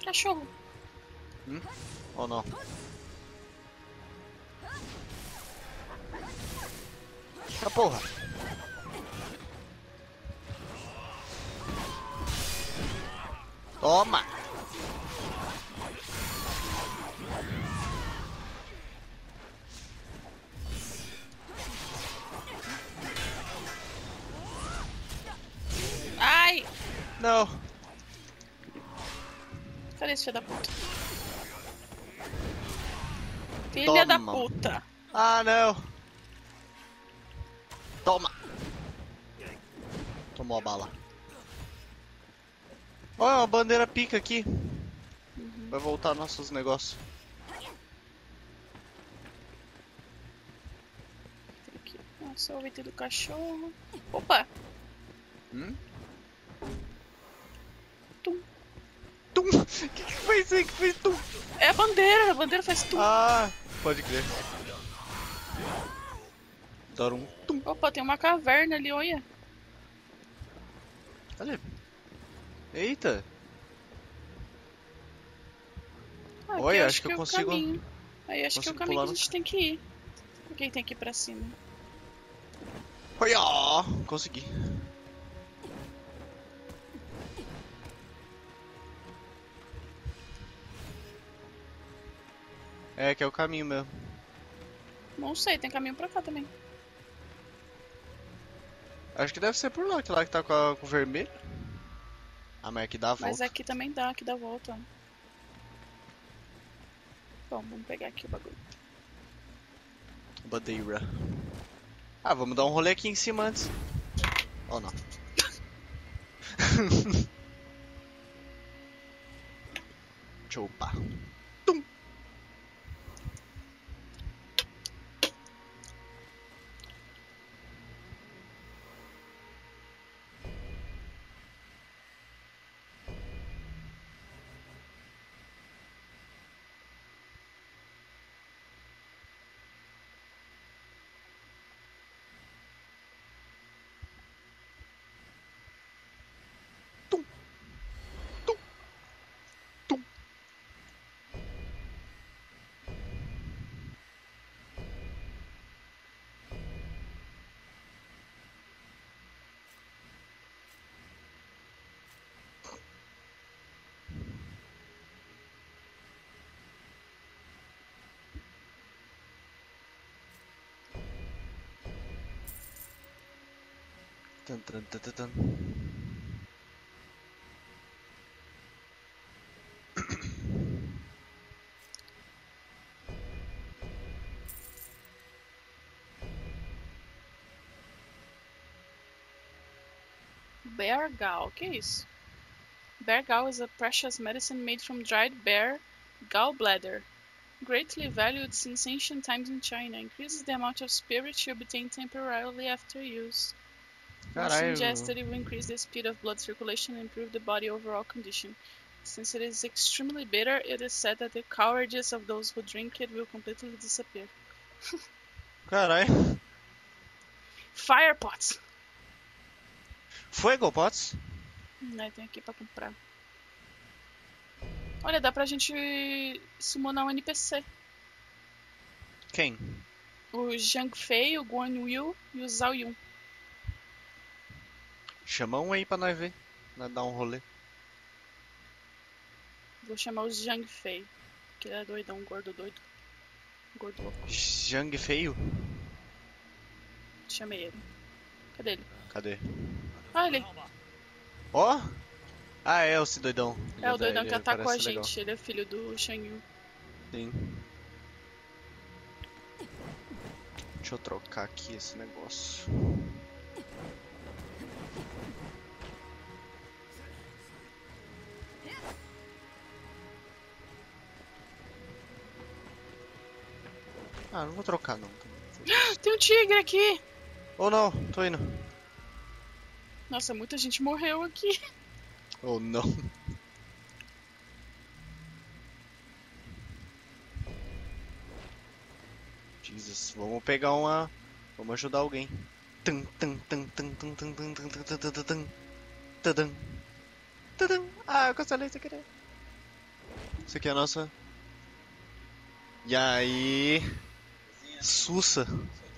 Cachorro. Ou não? Ah, porra! Toma! Ai! Não! Cadê esse filho da puta? Filha da Toma. puta. Ah, não! Toma! Tomou a bala. Olha, uma bandeira pica aqui. Vai voltar nossos negócios. Aqui. Nossa, o VT do cachorro. Opa! Tum. Tum! O que foi isso aí que fez tum? É a bandeira faz tum. Ah, pode crer. Adoro um tum. Opa, tem uma caverna ali, olha. Olha. Eita! Ah, aqui Olha, eu acho que eu é o consigo. caminho. Aí acho que é o Consigo caminho pular que a no gente tem que ir. Quem tem que ir pra cima? Olha! Consegui. É, que é o caminho mesmo. Não sei, tem caminho pra cá também. Acho que deve ser por lá, que tá com o vermelho. Ah, mas aqui dá a Mas volta. aqui também dá, aqui dá volta. Bom, vamos pegar aqui o bagulho. Bandeira. Ah, vamos dar um rolê aqui em cima antes. Oh, não. Deixa eu upar. Tum. Tum. Tum. Tum. Tan, tan, tan, tan, tan. Bear gall, que é isso? Bear gall is a precious medicine made from dried bear gallbladder. Greatly valued since ancient times in China. Increases the amount of spirit you obtain temporarily after use. Once Caralho. ingested, it will increase the speed of blood circulation and improve the body overall condition. Since it is extremely bitter, it is said that the cowardice of those who drink it will completely disappear. Caralho. Fire pots! Fuego, pots? Tem aqui pra comprar. Olha, dá pra gente summonar um NPC. Quem? O Zhang Fei, o Guan Yu e o Zhao Yun. Chama um aí pra nós ver. Nós dar um rolê. Vou chamar o Zhang Fei, que ele é doidão, gordo doido. Gordo louco. Zhang feio? Chamei ele. Cadê ele? Cadê? Ah, ele. Ó! Ah, é esse doidão. É o doidão Ele que atacou a parece gente. legal. Ele é filho do Shang Yu. Sim. Deixa eu trocar aqui esse negócio. Ah, não vou trocar não. Tem um tigre aqui! Ou não, tô indo. Nossa, muita gente morreu aqui. Ou não. Jesus, vamos pegar uma. Vamos ajudar alguém. Tum, tum, tum, tum, tum, tum, tum, tum, tum, tum, tum, tum, tum, tum. Ah, eu cancelei sem querer. Isso aqui é a nossa... E aí... Sussa.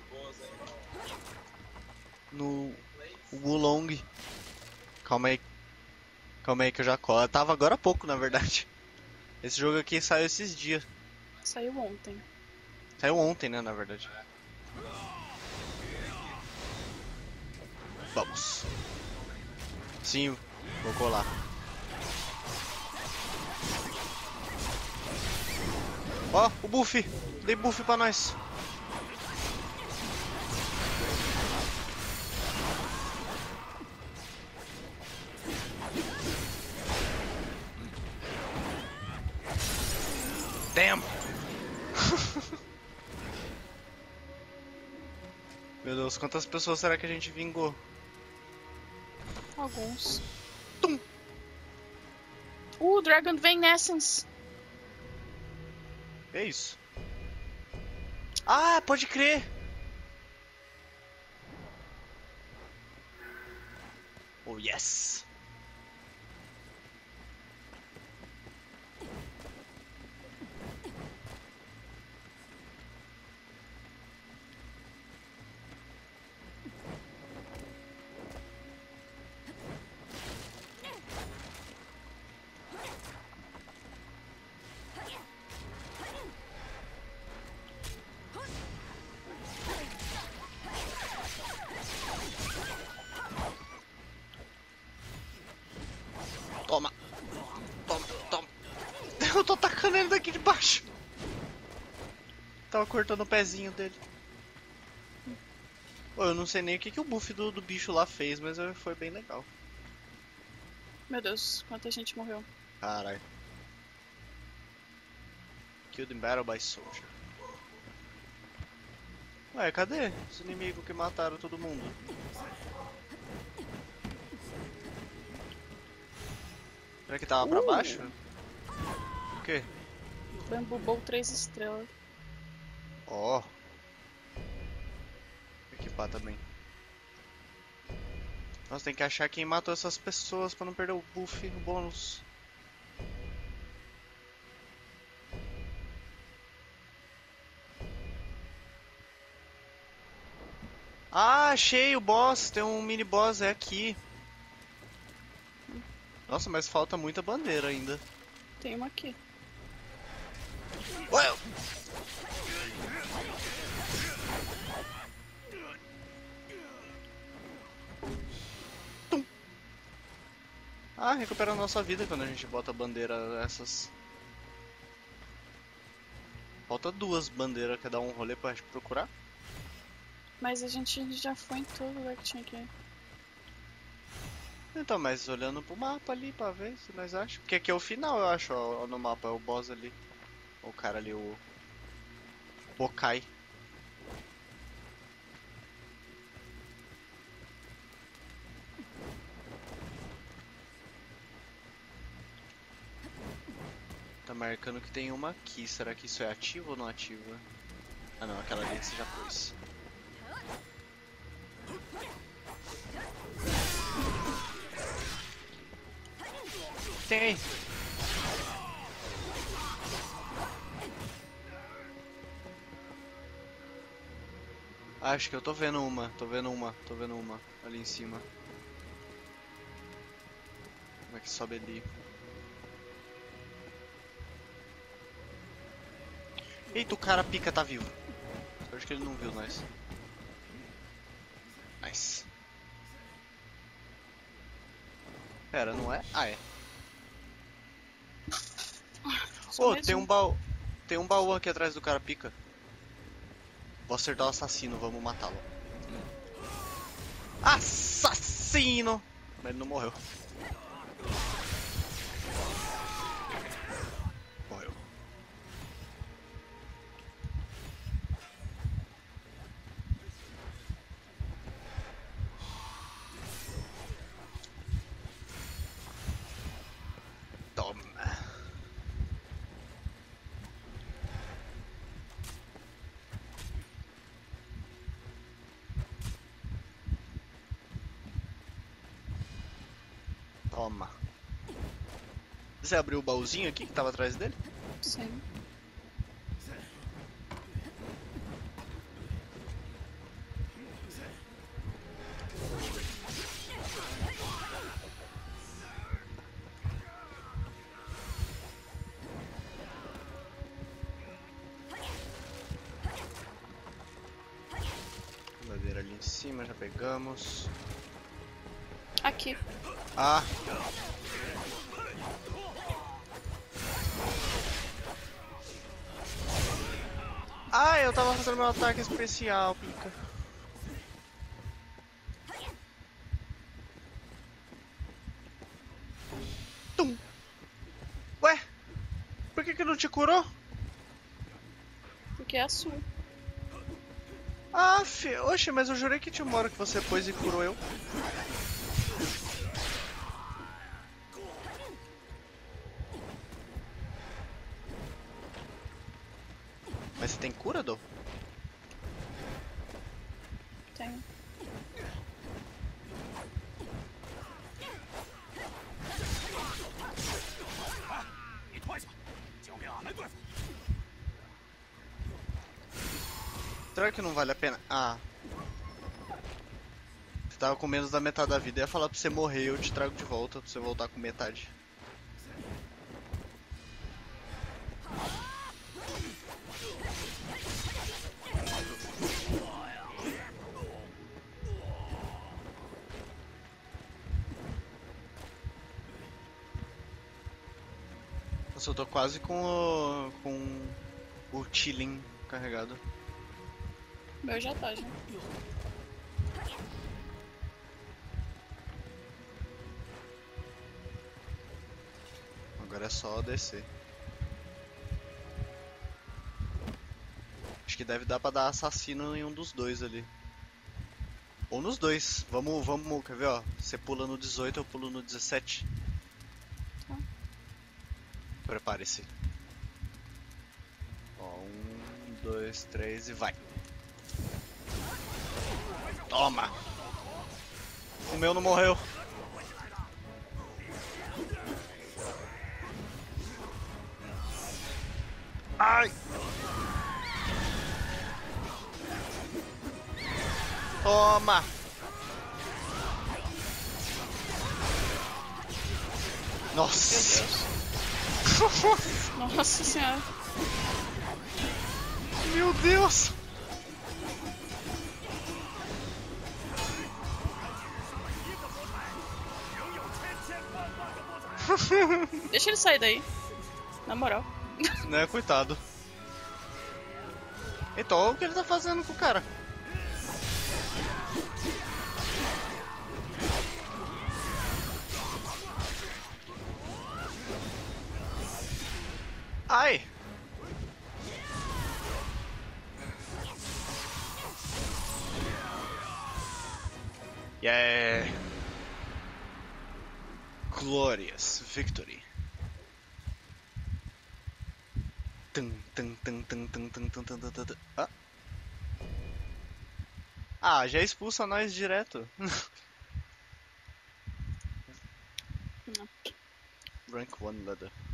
No... Wulong. Calma aí. Calma aí que eu já colo. Tava agora há pouco, na verdade. Esse jogo aqui saiu esses dias. Saiu ontem. Saiu ontem, né, na verdade. Vamos. Sim, vou colar. Ó, o buff. Dei buff pra nós. Damn. Meu Deus, quantas pessoas será que a gente vingou? Alguns. Tum. Dragon Vein Essence. É isso. Ah, pode crer. Oh, yes. Toma. Toma, toma. Eu tô atacando ele daqui de baixo. Tava cortando o pezinho dele. Pô, eu não sei nem o que o buff do bicho lá fez, mas foi bem legal. Meu Deus, quanta gente morreu. Caralho. Killed in battle by soldier. Ué, cadê os inimigos que mataram todo mundo? Será que tava pra baixo? O quê? Bamboo Bowl 3 estrelas. Ó. Equipar também. Nossa, tem que achar quem matou essas pessoas pra não perder o buff, o bônus. Ah, achei o boss. Tem um mini boss, é aqui. Nossa, mas falta muita bandeira ainda. Tem uma aqui. Ué! Tum. Ah, recupera a nossa vida quando a gente bota bandeira essas. Falta duas bandeiras, quer dar um rolê pra gente procurar? Mas a gente já foi em todo lugar que tinha aqui. Então, mas olhando pro mapa ali pra ver se nós achamos. Porque aqui é o final, eu acho, ó, no mapa, é o boss ali. O cara ali, o Bokai. Tá marcando que tem uma aqui. Será que isso é ativo ou não ativo? Ah não, aquela ali você já pôs. Tem aí. Acho que eu tô vendo uma, ali em cima. Como é que sobe ali? Eita, o cara pica tá vivo. Eu acho que ele não viu nós. Nice. Pera, não é? Ah, é. Só Ô, mais tem um baú. Tem um baú aqui atrás do cara pica. Vou acertar o assassino, vamos matá-lo. Assassino! Mas ele não morreu. Morreu. Toma. Toma. Você abriu o baúzinho aqui que tava atrás dele? Sim. Madeira ali em cima, já pegamos. Aqui. Ah! Ah, eu tava fazendo meu ataque especial, pica. Tum! Ué? Por que não te curou? Porque é azul. Ah, oxe, mas eu jurei que tinha uma hora que você pôs e curou eu. Mas você tem cura, Dô? Tem. Será que não vale a pena? Ah. Você tava com menos da metade da vida. Eu ia falar pra você morrer, eu te trago de volta pra você voltar com metade. Nossa, eu tô quase com o Chilling carregado. Meu já tá, já. Agora é só descer. Acho que deve dar pra dar assassino em um dos dois ali. Ou nos dois. Vamos, quer ver, ó? Você pula no 18, eu pulo no 17. Tá. Prepare-se. Ó, 1, 2, 3 e vai. Toma! O meu não morreu. Ai! Toma! Nossa! Nossa senhora. Meu Deus! Deixa ele sair daí. Na moral. Né, coitado. Então, olha o que ele tá fazendo com o cara. Ai! Yeah! Glorious victory. Tum, tum, tum, tum, tum, tum, tum, tum, tum, tum. Ah. Ah, já expulsa nós direto. Não. Rank 1 leather.